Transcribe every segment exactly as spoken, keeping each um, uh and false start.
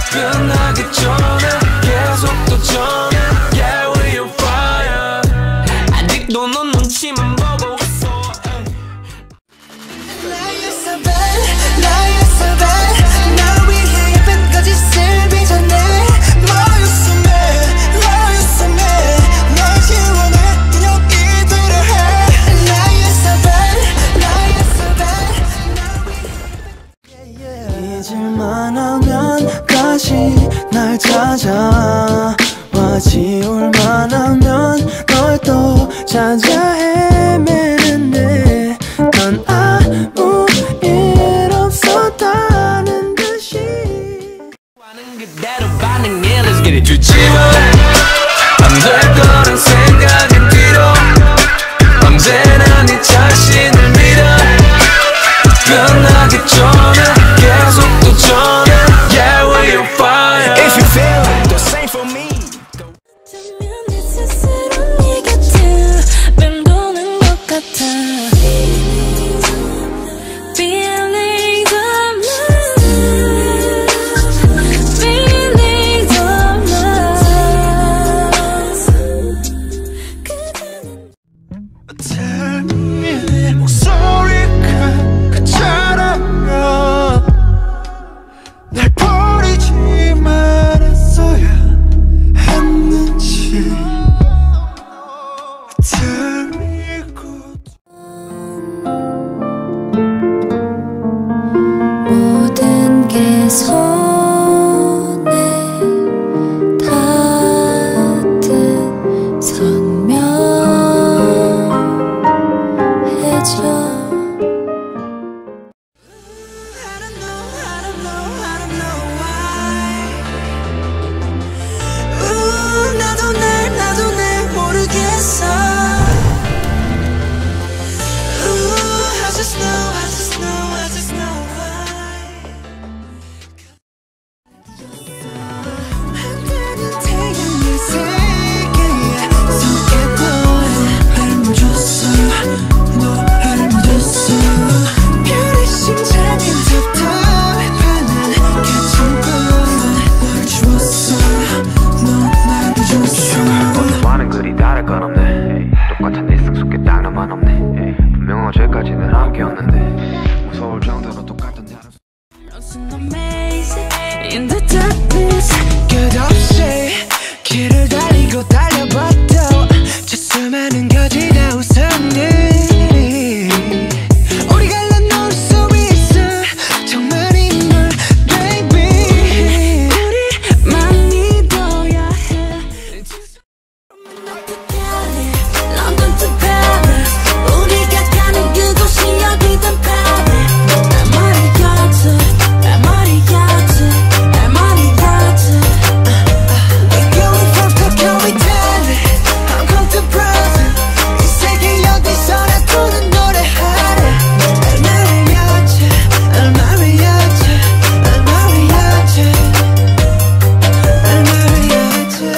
끝나기 전에 계속 도전해. Yeah, we on fire. 아직도 넌 눈치만 보고 있어. Lie so bad, lie so bad. 날 위해 예쁜 거짓을 빚어내. Lie so bad, lie so bad. 날 지워내 그냥 이대로 해. Lie so bad, lie so bad. 날 위해 잊을만 하면 다시 날 찾아와. 지울만 하면 널 또 찾아 헤매는데 넌 아무 일 없었다는 듯이 하는 그대로 반응해. Let's get it. 주지 마. 안 될 거란 생각은 뒤로. 언제나 네 자신을 믿어. 끝나기 전에 계속 도전해. Yeah, we on fire. If you feel the same for me. 내 스스로 네 곁을 맴도는 것 같아. Feelings of love, feelings of love. Tell me 내 목소리가 그처럼요. 날 버리지 말았어야 했는지. Tell me good. 모든 게 손에 닿듯 선명해져. I don't know, I don't know, I don't know why. 우, 나도 날, 나도 날 모르겠어. 우, I just know, I just know, I just know why. 흔드는 태양의 세계에 속에 너를 묻었어. 너를 묻었어. 별의 심장이 답답해하는 개천뿐 널 주었어. 너 날 부줬어. 너와는 그리 다를 건 없네. 똑같은 일상 속에 딱 너만 없네. 분명 어제까지는 함께였는데 무서울 정도로 똑같은 하루. Amazing in the darkness. 끝없이 길을 달리고 달려봐도 저 수많은 거지나 웃었네. 우리가 나눌 수 있어 정말인 걸 baby. 우리만 믿어야 해. London to Paris. 우리가 가는 그곳이 어디든 Paris. 날 말이었지, 날 말이었지, 날 말이었지. We're going from Tokyo we Delhi, Hong Kong to Brazil. 이 세계 어디서라도 노래하래. 날 말이었지, 날 말이었지, 날 말이었지, 날 말이었지.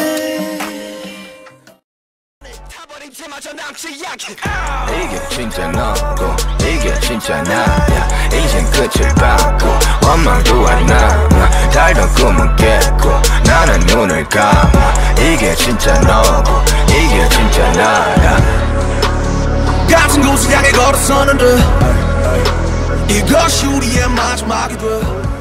타버린 채마저 남지 않게. 이게 진짜 너고 이게 진짜 나야. 이젠 끝을 밟고 원망도 안 남아. 달던 꿈은 깼고 나는 눈을 감아. 이게 진짜 너고 이게 진짜 나야. 같은 곳을 향해 걸어서는데 이것이 우리의 마지막이 돼.